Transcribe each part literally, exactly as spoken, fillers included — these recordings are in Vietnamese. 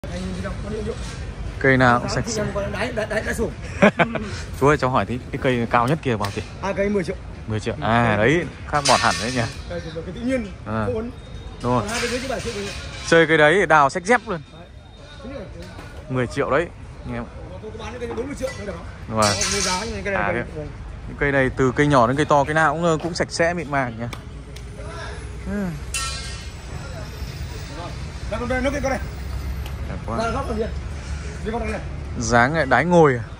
Cây nào cũng sạch sẽ. Đáy, đáy, đáy, đáy sủng. Chú ơi, cháu hỏi tí, cái cây cao nhất kia bao tiền? À, cây mười triệu. mười triệu. À đấy, khác bọt hẳn đấy nhỉ. Cây tự nhiên. À. Đúng rồi. hai cái bảy triệu. Chơi cái đấy đào xách dép luôn. mười triệu đấy. Nghe không? Tôi có bán cái bốn mươi triệu được không? Đúng rồi. Cái này, à, cái, cái cây này từ cây nhỏ đến cây to, cái nào cũng cũng sạch sẽ mịn màng nhỉ. Ừ. Đây con đây, nó cái con này. Đẹp quá. Đây góc con kia. Đi con này này. Dáng lại đái ngồi à.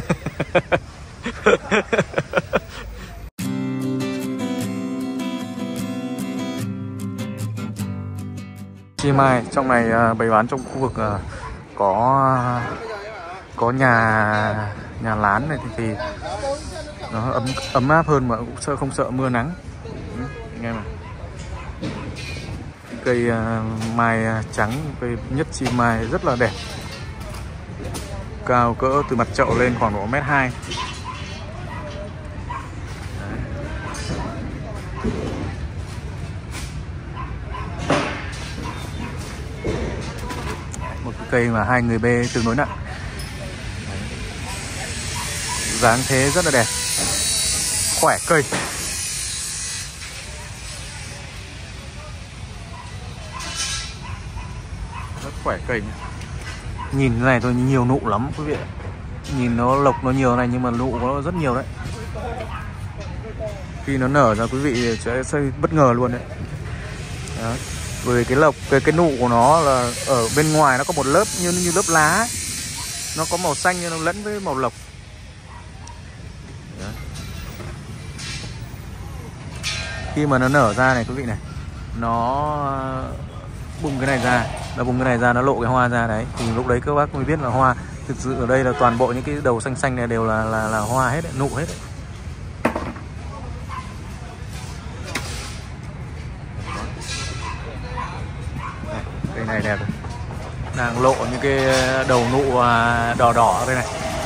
Chi mai trong này bày bán trong khu vực có có nhà nhà lán này thì, thì nó ấm ấm áp hơn mà cũng sợ không sợ mưa nắng. Ừ, anh em này. Cây uh, mai trắng, cây nhất chi mai rất là đẹp, cao cỡ từ mặt chậu lên khoảng độ mét hai. Một cái cây mà hai người bê tương đối nặng. Dáng thế rất là đẹp, khỏe cây. Rất khỏe cây. Nhìn cái này thôi nhiều nụ lắm quý vị ạ. Nhìn nó lộc nó nhiều này nhưng mà nụ nó rất nhiều đấy. Khi nó nở ra quý vị sẽ, sẽ bất ngờ luôn đấy. Đó. Bởi cái lộc, cái, cái nụ của nó là ở bên ngoài nó có một lớp như như lớp lá. Nó có màu xanh nhưng nó lẫn với màu lộc. Đó. Khi mà nó nở ra này quý vị này, nó bung cái này ra, nó bung cái này ra, nó lộ cái hoa ra đấy, thì lúc đấy các bác mới biết là hoa. Thực sự ở đây là toàn bộ những cái đầu xanh xanh này đều là là, là hoa hết đấy, nụ hết đấy. Này, cây này đẹp rồi. Đang lộ những cái đầu nụ đỏ đỏ ở đây này.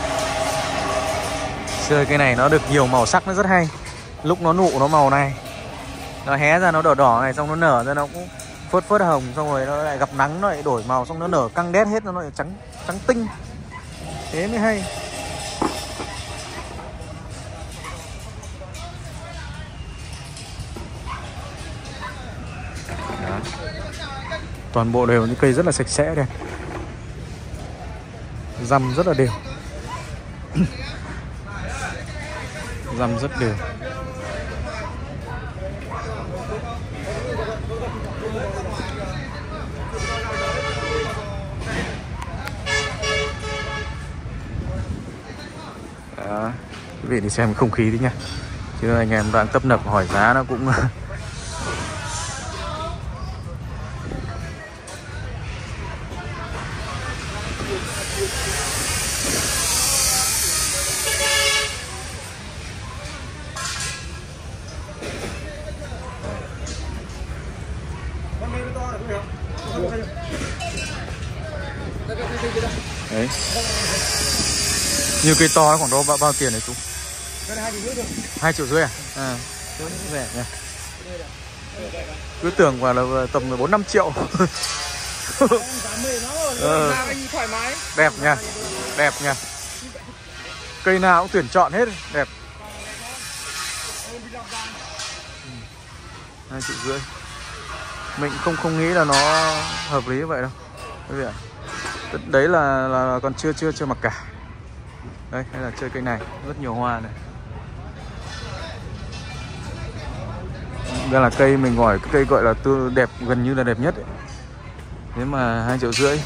Chơi cái này nó được nhiều màu sắc, nó rất hay. Lúc nó nụ nó màu này, nó hé ra nó đỏ đỏ này, xong nó nở ra nó cũng phớt phớt hồng, xong rồi nó lại gặp nắng nó lại đổi màu, xong nó nở căng đét hết, nó lại trắng trắng tinh, thế mới hay. Đó. Toàn bộ đều những cây rất là sạch sẽ đây, răm rất là đều. Răm rất đều. Đó. Quý vị đi xem không khí đi nha, chứ anh em đang tấp nập hỏi giá nó cũng đấy. Như cây to nó khoảng độ bao, bao tiền này chú? Hai triệu rưỡi à? À, rẻ nhỉ. Cứ tưởng là, là tầm bốn năm triệu. ờ. Đẹp nha, đẹp nha. Cây nào cũng tuyển chọn hết, đẹp. Hai triệu rưỡi. Mình không không nghĩ là nó hợp lý vậy đâu. Quý vị ạ. Đấy là, là còn chưa chưa chưa mặc cả. Đây, hay là chơi cây này, rất nhiều hoa này. Đây là cây mình gọi cái cây gọi là tươi đẹp, gần như là đẹp nhất ấy. Thế mà hai triệu rưỡi.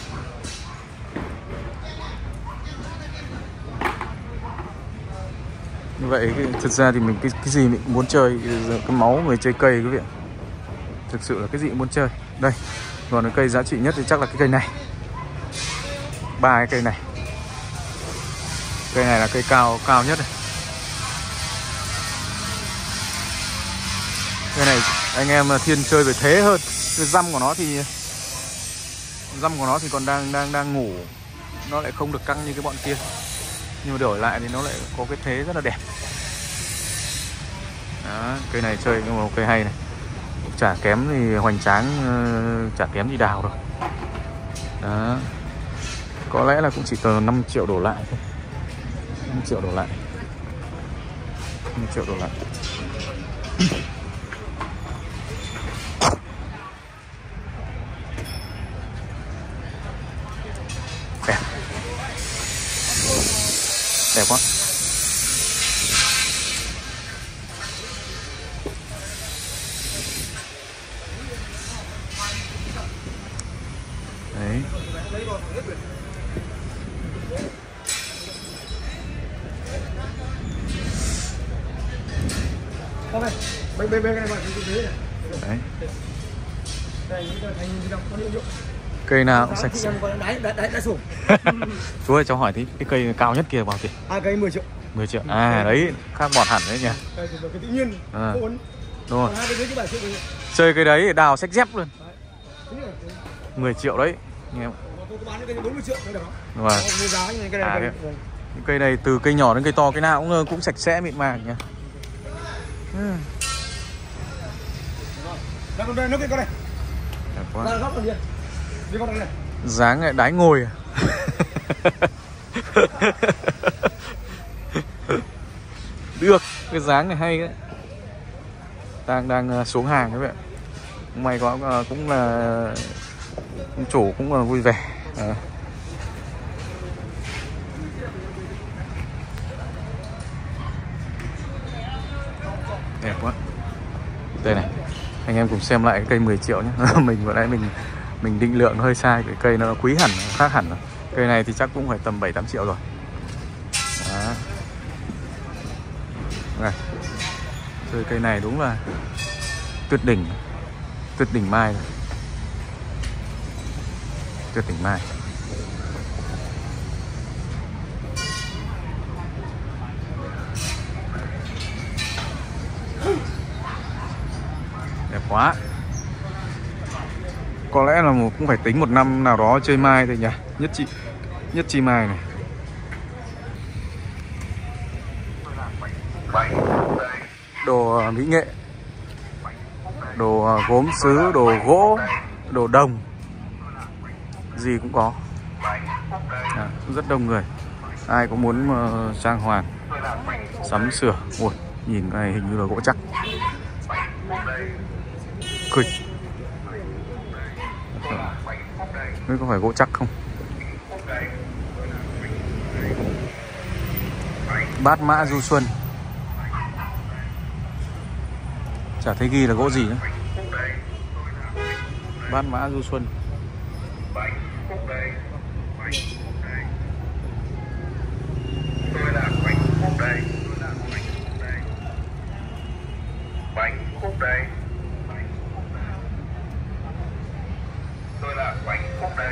Như vậy cái, thực ra thì mình cái, cái gì mình muốn chơi, cái máu người chơi cây quý vị ạ. Thực sự là cái gì cũng muốn chơi. Đây, còn cái cây giá trị nhất thì chắc là cái cây này. Ba cái cây này. Cây này là cây cao cao nhất này. Cây này anh em thiên chơi về thế hơn. Cái răm của nó thì răm của nó thì còn đang đang đang ngủ, nó lại không được căng như cái bọn kia. Nhưng mà đổi lại thì nó lại có cái thế rất là đẹp. Đó, cây này chơi nhưng mà cây hay này. Chả kém thì hoành tráng, chả kém gì đào đâu. Đó. Có lẽ là cũng chỉ tầm năm triệu đổ lại thôi. năm triệu đổ lại. năm triệu đổ lại. Đẹp. Đẹp quá. Đấy. Ok, bên bên bên cái này bạn cứ thế này. Đấy. Đây những cái thành gì đâu, có dụng. Cây nào cũng sạch sẽ. Đáy đáy đáy đáy sủng. Chú ơi cháu hỏi tí, cái cây cao nhất kia bao tiền? À cây mười triệu. mười triệu. À đấy, khác bọt hẳn đấy nhỉ. Đây thì cái tự nhiên. À. Đúng rồi. Hai cái dưới chứ bảy triệu. Chơi cái đấy đào xách dép luôn. mười triệu đấy. Nghe không? Tôi bán cái bốn mươi triệu được không? Đúng rồi. Mua giá như cái này. À, cái, cái cây này từ cây nhỏ đến cây to cái nào cũng cũng sạch sẽ mịn màng nhỉ. Ừ. Ra con đây, nó cái con này. Đẹp quá. Ra góc con kia. Đi con này. Dáng lại đái ngồi à? Được, cái dáng này hay đấy. Đang đang xuống hàng các bạn. May quá cũng là chủ cũng là vui vẻ. À. Đẹp quá. Đây này, anh em cùng xem lại cái cây mười triệu nhé. Mình vừa nãy mình mình định lượng hơi sai, cái cây nó quý hẳn, nó khác hẳn rồi. Cây này thì chắc cũng phải tầm bảy tám triệu rồi. Đó. Này. Chơi cây này đúng là tuyệt đỉnh. Tuyệt đỉnh mai rồi. Tuyệt đỉnh mai. Đẹp quá. Có lẽ là một, cũng phải tính một năm nào đó chơi mai thôi nhỉ. Nhất chi Nhất chi mai này. Đồ mỹ nghệ, đồ gốm sứ, đồ gỗ, đồ đồng, gì cũng có. À, rất đông người. Ai cũng muốn uh, trang hoàng, sắm sửa. Ui, nhìn cái này hình như là gỗ chắc. Kịch. Không có phải gỗ chắc không? Bát mã du xuân. Chả thấy ghi là gỗ gì nữa. Bát mã du xuân. Bánh khúc đây. Tôi là bánh khúc đây.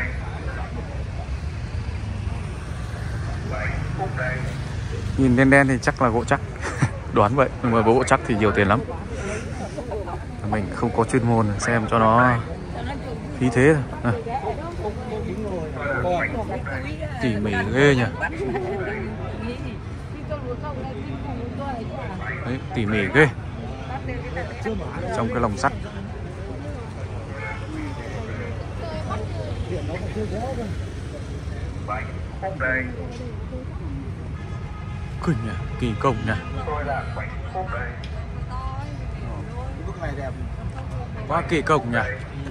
Bánh khúc đây. Nhìn đen đen thì chắc là gỗ chắc. Đoán vậy, nhưng mà gỗ chắc thì nhiều tiền lắm. Mình không có chuyên môn xem cho nó khí thế thôi. À. Tỉ mỉ ghê nhỉ. Đấy, tỉ mỉ ghê. Trong cái lồng sắt. Kinh nhỉ, kỳ công nhỉ. Bức này đẹp. Quá kỳ công nhỉ.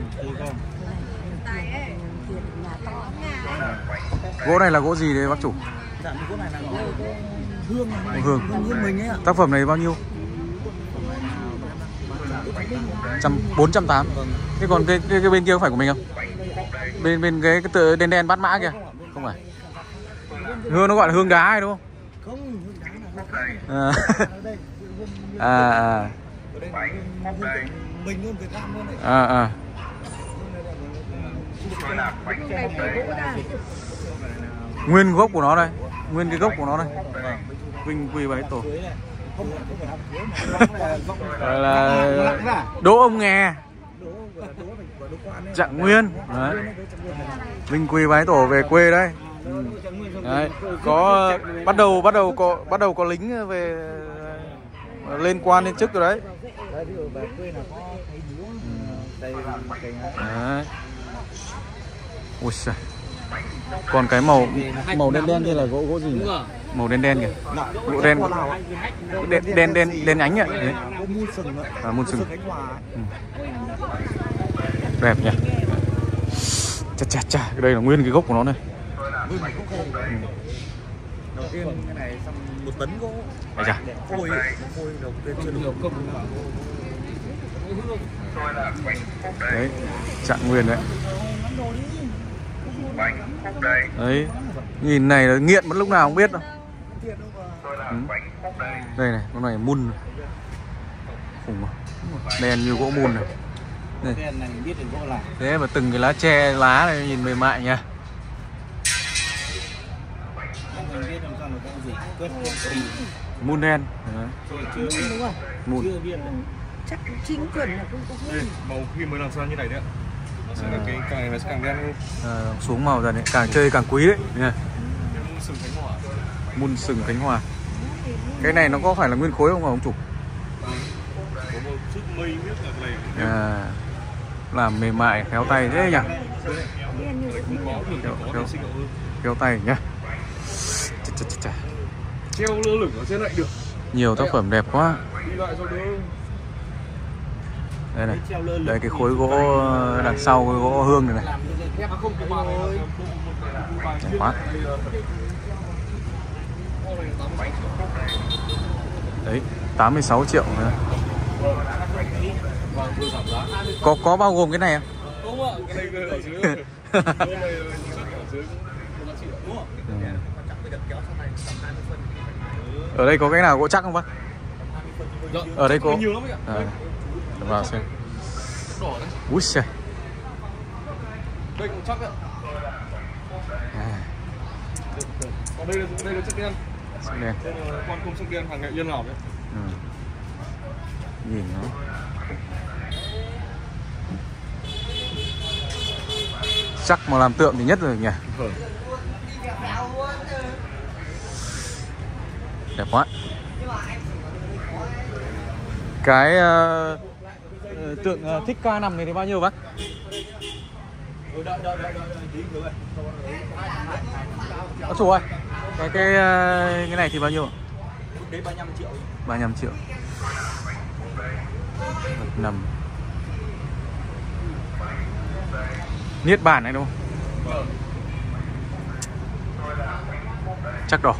Gỗ này là gỗ gì đấy bác chủ? Dạ, gỗ này là gỗ hương, hương. Hương mình ấy ạ. Tác phẩm này bao nhiêu? bốn trăm tám mươi. Thế còn cái, cái cái bên kia có phải của mình không? Bên bên cái cái tựa đen đen bát mã kìa. Không phải. Hương nó gọi là hương đá hay đúng không? Không, hương đá là à. à à. Mình luôn Việt Nam luôn này. À à. Nguyên gốc của nó đây, nguyên cái gốc của nó đây. Vinh quy bái tổ. Gọi là đỗ ông nghè. Trạng nguyên. Đấy. Vinh quy bái tổ về quê đấy. Đấy. Có bắt đầu bắt đầu có bắt đầu có lính về lên quan lên chức rồi đấy. Đấy. Ui giời. Còn cái màu màu đen đen kia là gỗ gỗ gì nhỉ? Màu đen đen kìa. Gỗ đen đen đen đen đen ánh ạ. Đấy. À, mun sừng. Ừ. Đẹp nhỉ. Chà chà chà, đây là nguyên cái gốc của nó này. Ừ. Đầu tiên cái này xong một tấn gỗ. Đấy chà. Phôi, phôi đầu tiên chưa được công. Đấy, chặn nguyên đấy. Đấy, nhìn này là nghiện mất lúc nào không biết đâu. Ừ. Đây này, con này mun khủng rồi. Đen như gỗ mun này. Đây. Thế mà từng cái lá tre lá này nhìn mềm mại nha. Mun đen. Mun. Chắc chính chuẩn là cũng có màu khi mới làm sao như này đấy ạ. Nó sẽ là cái càng này nó sẽ càng đen hơn. À, xuống màu dần đấy, càng chơi càng quý đấy nha. Mun sừng Khánh Hòa. Mun sừng Khánh Hòa. Cái này nó có phải là nguyên khối không ông chủ? Có một chút mây miếc ở này. À, làm mềm mại khéo tay thế nhỉ? Khéo, khéo, khéo tay nhá. Chà, chà, chà, chà. Treo lơ lửng ở trên lại được. Nhiều tác phẩm đẹp quá. Đi lại cho đỡ. Đây này, đây cái khối gỗ đằng sau, cái gỗ hương này này. Đẹp quá. Đấy, tám mươi sáu triệu nữa. Có có bao gồm cái này không? Không ạ, cái này ở dưới. Cái này ở dưới một triệu đúng không? Ở đây có cái nào gỗ chắc không bác? Ở đây có. Nhiều lắm ạ. À, vào xem. Đỏ đấy. Úi giời. Đây cũng chắc ạ. À. Còn đây là đây là chất đen. Sắc đen. Đây là con công sắc đen hàng nghệ Yên Lào đấy. Ừ. Nhìn nó. Chắc mà làm tượng thì nhất rồi nhỉ. Ừ. Đẹp quá. Cái uh, tượng uh, Thích Ca nằm này thì bao nhiêu bác? Ơ chủ ơi, cái cái uh, cái này thì bao nhiêu? Đấy ba mươi lăm triệu. ba mươi lăm triệu. Nằm. Niết bàn này đúng không? Chắc đỏ.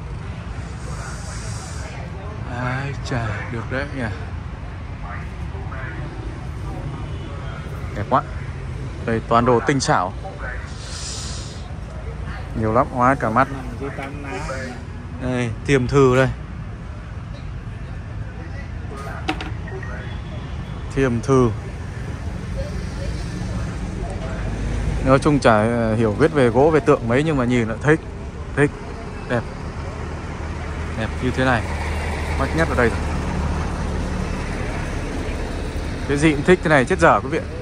Ai chà, được đấy nhỉ. Đẹp quá. Đây toàn đồ tinh xảo. Nhiều lắm, hóa cả mắt. Đây, tiềm thư đây. Thiềm thư. Nói chung chả hiểu biết về gỗ về tượng mấy nhưng mà nhìn là thích. Thích. Đẹp. Đẹp như thế này. Mắt nhất ở đây rồi. Cái gì cũng thích thế này chết dở quý vị.